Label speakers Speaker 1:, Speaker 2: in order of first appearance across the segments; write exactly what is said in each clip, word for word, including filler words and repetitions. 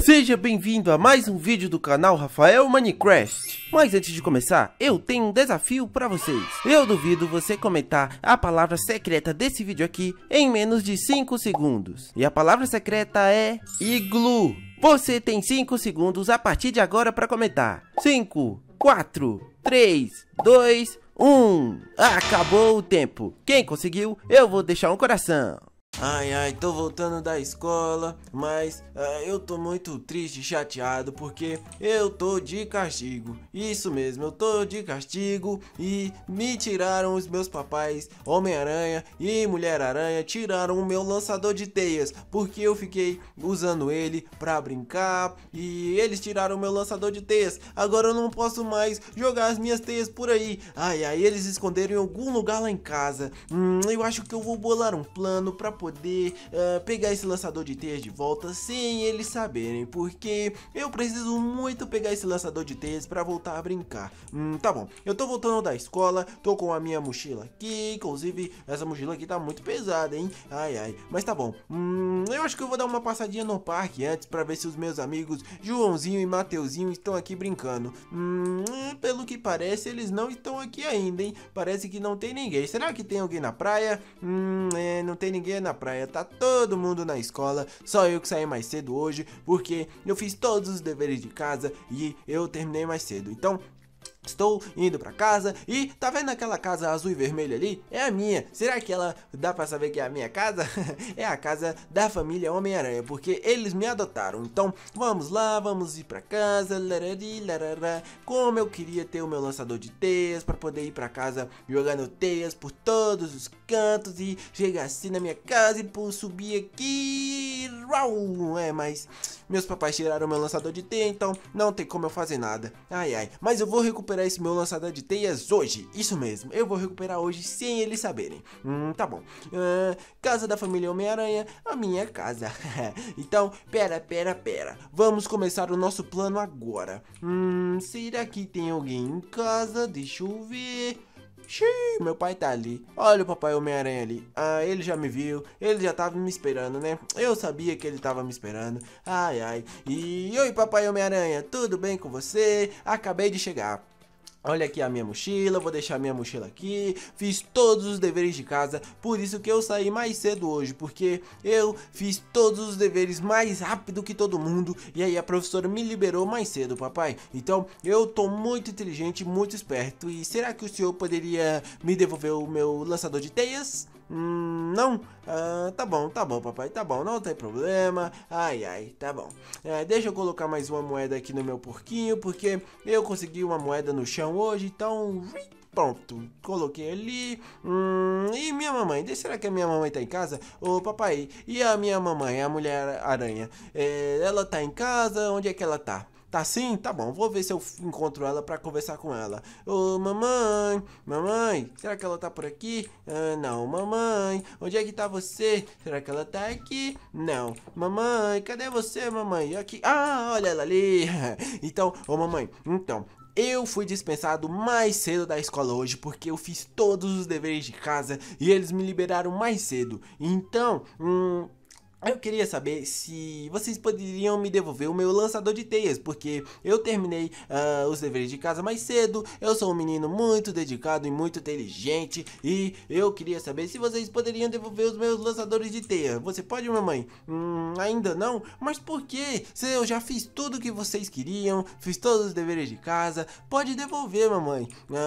Speaker 1: Seja bem-vindo a mais um vídeo do canal Rafael Minecraft. Mas antes de começar, eu tenho um desafio para vocês. Eu duvido você comentar a palavra secreta desse vídeo aqui em menos de cinco segundos. E a palavra secreta é iglu. Você tem cinco segundos a partir de agora para comentar. cinco, quatro, três, dois, um. Acabou o tempo. Quem conseguiu, eu vou deixar um coração. Ai, ai, tô voltando da escola, mas uh, eu tô muito triste e chateado porque eu tô de castigo. Isso mesmo, eu tô de castigo e me tiraram os meus papais, Homem-Aranha e Mulher-Aranha, tiraram o meu lançador de teias, porque eu fiquei usando ele pra brincar e eles tiraram o meu lançador de teias. Agora eu não posso mais jogar as minhas teias por aí. Ai, ai, eles esconderam em algum lugar lá em casa. Hum, eu acho que eu vou bolar um plano pra poder uh, pegar esse lançador de teias de volta sem eles saberem, porque eu preciso muito pegar esse lançador de teias pra voltar a brincar. Hum, tá bom, eu tô voltando da escola, tô com a minha mochila aqui, inclusive essa mochila aqui tá muito pesada, hein? Ai, ai, mas tá bom. Hum, eu acho que eu vou dar uma passadinha no parque antes pra ver se os meus amigos Joãozinho e Mateuzinho estão aqui brincando. Hum, pelo que parece, eles não estão aqui ainda, hein? Parece que não tem ninguém. Será que tem alguém na praia? Hum, é, não tem ninguém na praia, tá todo mundo na escola, só eu que saí mais cedo hoje, porque eu fiz todos os deveres de casa e eu terminei mais cedo, então estou indo pra casa e tá vendo aquela casa azul e vermelha ali? É a minha. Será que ela dá pra saber que é a minha casa? É a casa da família Homem-Aranha, porque eles me adotaram. Então vamos lá, vamos ir pra casa. Larari, larará. Como eu queria ter o meu lançador de teias pra poder ir pra casa jogando teias por todos os cantos e chegar assim na minha casa e pô, subir aqui. Uau! É, mas meus papais tiraram o meu lançador de teia, então não tem como eu fazer nada. Ai, ai. Mas eu vou recuperar esse meu lançador de teias hoje. Isso mesmo, eu vou recuperar hoje sem eles saberem. Hum, tá bom. Uh, casa da família Homem-Aranha, a minha casa. Então, pera, pera, pera. Vamos começar o nosso plano agora. Hum, será que tem alguém em casa? Deixa eu ver. Xiii, meu pai tá ali. Olha o papai Homem-Aranha ali. Ah, ele já me viu. Ele já tava me esperando, né? Eu sabia que ele tava me esperando. Ai, ai. E oi, papai Homem-Aranha. Tudo bem com você? Acabei de chegar. Olha aqui a minha mochila, vou deixar a minha mochila aqui. Fiz todos os deveres de casa, por isso que eu saí mais cedo hoje, porque eu fiz todos os deveres mais rápido que todo mundo. E aí a professora me liberou mais cedo, papai. Então eu tô muito inteligente, muito esperto. E será que o senhor poderia me devolver o meu lançador de teias? Hum, não? Ah, tá bom, tá bom, papai, tá bom, não tem problema. Ai, ai, tá bom. É, deixa eu colocar mais uma moeda aqui no meu porquinho, porque eu consegui uma moeda no chão hoje, então... Pronto, coloquei ali. Hum, e minha mamãe? Será que a minha mamãe tá em casa? Ô papai, e a minha mamãe, a Mulher-Aranha? É, ela tá em casa? Onde é que ela tá? Tá sim? Tá bom, vou ver se eu encontro ela pra conversar com ela. Ô mamãe, mamãe, será que ela tá por aqui? Ah, não, mamãe, onde é que tá você? Será que ela tá aqui? Não, mamãe, cadê você, mamãe? Aqui, ah, olha ela ali. Então, ô mamãe, então... eu fui dispensado mais cedo da escola hoje porque eu fiz todos os deveres de casa e eles me liberaram mais cedo. Então, hum... eu queria saber se vocês poderiam me devolver o meu lançador de teias, porque eu terminei uh, os deveres de casa mais cedo, eu sou um menino muito dedicado e muito inteligente, e eu queria saber se vocês poderiam devolver os meus lançadores de teia. Você pode, mamãe? Hum, ainda não? Mas por quê? Se eu já fiz tudo o que vocês queriam, fiz todos os deveres de casa, pode devolver, mamãe.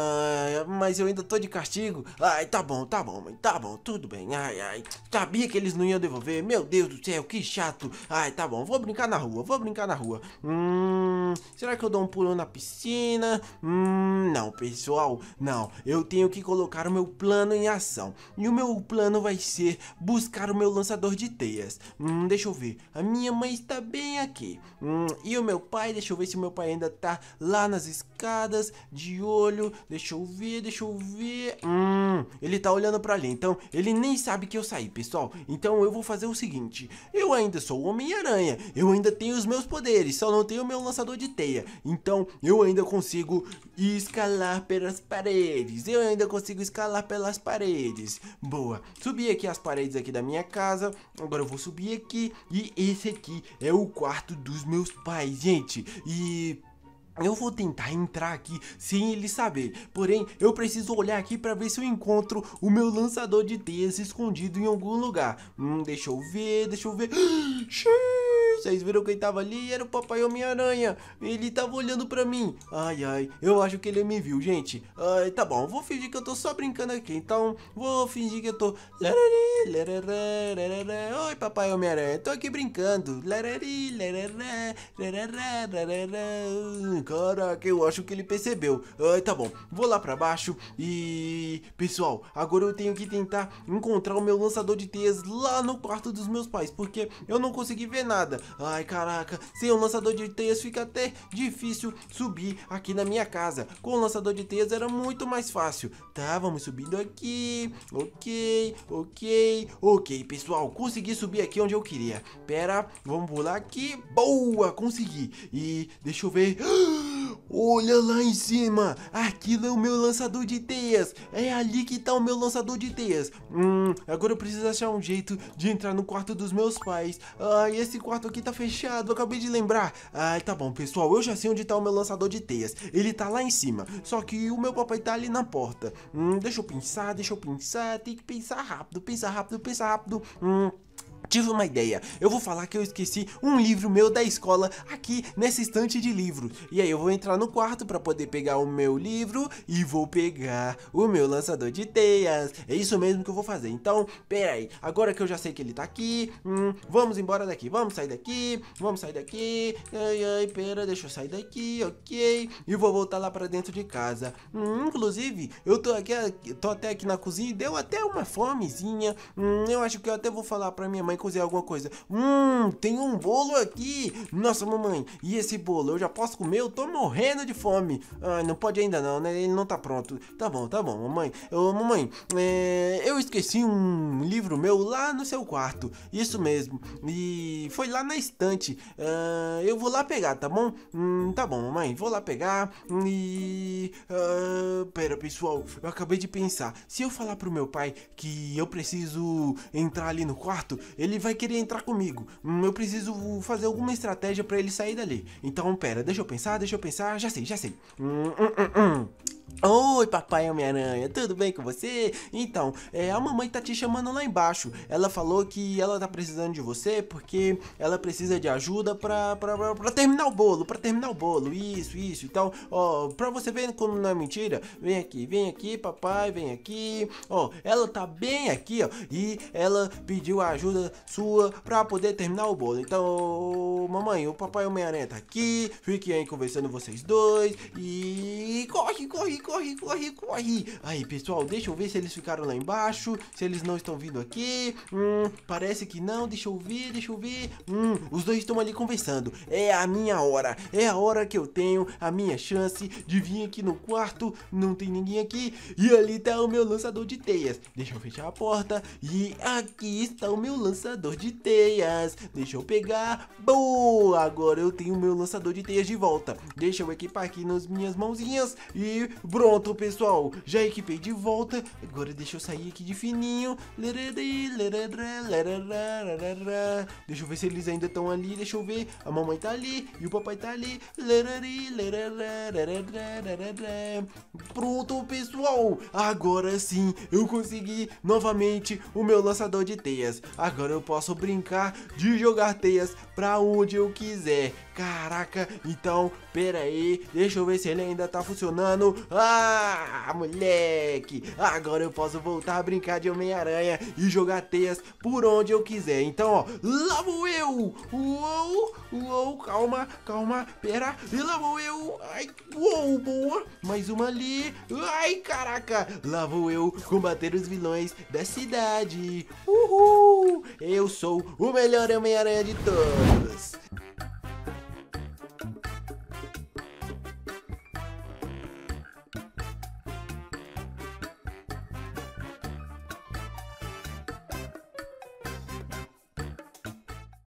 Speaker 1: Ah, mas eu ainda tô de castigo. Ai, tá bom, tá bom, mãe, tá bom, tudo bem. Ai, ai, sabia que eles não iam devolver, meu Deus do céu, que chato. Ai, tá bom, vou brincar na rua, vou brincar na rua. Hum, será que eu dou um pulo na piscina? Hum, não, pessoal, não. Eu tenho que colocar o meu plano em ação. E o meu plano vai ser buscar o meu lançador de teias. Hum, deixa eu ver. A minha mãe está bem aqui. Hum, e o meu pai, deixa eu ver se o meu pai ainda tá lá nas escadas, de olho. Deixa eu ver, deixa eu ver. Hum, ele tá olhando pra ali, então ele nem sabe que eu saí, pessoal. Então eu vou fazer o seguinte. gente. Eu ainda sou o Homem-Aranha, eu ainda tenho os meus poderes, só não tenho o meu lançador de teia. Então eu ainda consigo escalar pelas paredes, eu ainda consigo escalar pelas paredes. Boa, subi aqui as paredes aqui da minha casa, agora eu vou subir aqui e esse aqui é o quarto dos meus pais, gente. E... eu vou tentar entrar aqui sem ele saber, porém eu preciso olhar aqui para ver se eu encontro o meu lançador de teias escondido em algum lugar. Hum, deixa eu ver, deixa eu ver. Vocês viram quem tava ali? Era o Papai Homem-Aranha. Ele tava olhando pra mim. Ai, ai, eu acho que ele me viu, gente. Ai, tá bom, vou fingir que eu tô só brincando aqui. Então, vou fingir que eu tô... Oi, Papai Homem-Aranha, tô aqui brincando. Caraca, eu acho que ele percebeu. Ai, tá bom, vou lá pra baixo e... pessoal, agora eu tenho que tentar encontrar o meu lançador de teias lá no quarto dos meus pais, porque eu não consegui ver nada. Ai, caraca, sem o lançador de teias fica até difícil subir aqui na minha casa. Com o lançador de teias era muito mais fácil. Tá, vamos subindo aqui. Ok, ok, ok, pessoal, consegui subir aqui onde eu queria. Pera, vamos pular aqui. Boa, consegui. E deixa eu ver. Olha lá em cima, aquilo é o meu lançador de teias. É ali que tá o meu lançador de teias. Hum, agora eu preciso achar um jeito de entrar no quarto dos meus pais. Ai, esse quarto aqui tá fechado, eu acabei de lembrar. Ai, tá bom, pessoal, eu já sei onde tá o meu lançador de teias. Ele tá lá em cima, só que o meu papai tá ali na porta. Hum, deixa eu pensar, deixa eu pensar. Tem que pensar rápido, pensar rápido, pensar rápido. Hum... Tive uma ideia, eu vou falar que eu esqueci um livro meu da escola aqui nessa estante de livros. E aí eu vou entrar no quarto pra poder pegar o meu livro e vou pegar o meu lançador de teias. É isso mesmo que eu vou fazer. Então, pera aí, agora que eu já sei que ele tá aqui, hum, vamos embora daqui, vamos sair daqui, vamos sair daqui. Ai, ai, pera, deixa eu sair daqui, ok. E vou voltar lá pra dentro de casa. Hum, inclusive, eu tô aqui, tô até aqui na cozinha e deu até uma fomezinha. Hum, eu acho que eu até vou falar pra minha mãe cozinhar alguma coisa. Hum, tem um bolo aqui. Nossa, mamãe, e esse bolo? Eu já posso comer? Eu tô morrendo de fome. Ai, não pode ainda não, né? Ele não tá pronto. Tá bom, tá bom, mamãe. Ô, mamãe, é... eu esqueci um livro meu lá no seu quarto. Isso mesmo. E foi lá na estante. Uh, eu vou lá pegar, tá bom? Hum, tá bom, mamãe. Vou lá pegar. E... Uh, pera, pessoal. Eu acabei de pensar. Se eu falar pro meu pai que eu preciso entrar ali no quarto, ele vai querer entrar comigo. Hum, eu preciso fazer alguma estratégia pra ele sair dali. Então, pera, deixa eu pensar, deixa eu pensar. Já sei, já sei. Hum, hum, hum, hum. Oi, Papai Homem-Aranha, tudo bem com você? Então, é, a mamãe tá te chamando lá embaixo. Ela falou que ela tá precisando de você porque ela precisa de ajuda pra, pra, pra, pra terminar o bolo, pra terminar o bolo, isso, isso. Então, ó, pra você ver como não é mentira, vem aqui, vem aqui, papai, vem aqui. Ó, ela tá bem aqui, ó, e ela pediu a ajuda sua pra poder terminar o bolo. Então, mamãe, o Papai Homem-Aranha tá aqui, fiquem aí conversando vocês dois e corre, corre, corre, corre, corre. Aí, pessoal, deixa eu ver se eles ficaram lá embaixo, se eles não estão vindo aqui. Hum, parece que não, deixa eu ver, deixa eu ver. Hum, os dois estão ali conversando. É a minha hora, é a hora que eu tenho a minha chance de vir aqui no quarto. Não tem ninguém aqui e ali tá o meu lançador de teias. Deixa eu fechar a porta e aqui está o meu lançador de teias. Deixa eu pegar. Boa, agora eu tenho o meu lançador de teias de volta. Deixa eu equipar aqui nas minhas mãozinhas e pronto, pessoal, já equipei de volta. Agora deixa eu sair aqui de fininho. Deixa eu ver se eles ainda estão ali. Deixa eu ver, a mamãe tá ali e o papai tá ali. Pronto, pessoal, agora sim eu consegui novamente o meu lançador de teias. Agora eu posso brincar de jogar teias pra onde eu quiser. Caraca, então, pera aí, deixa eu ver se ele ainda tá funcionando. Ah, moleque, agora eu posso voltar a brincar de Homem-Aranha e jogar teias por onde eu quiser. Então, ó, lá vou eu. Uou, uou, calma, calma, pera, e lá vou eu. Ai, uou, boa, mais uma ali. Ai, caraca, lá vou eu combater os vilões da cidade. Uhul, eu sou o melhor Homem-Aranha de todos.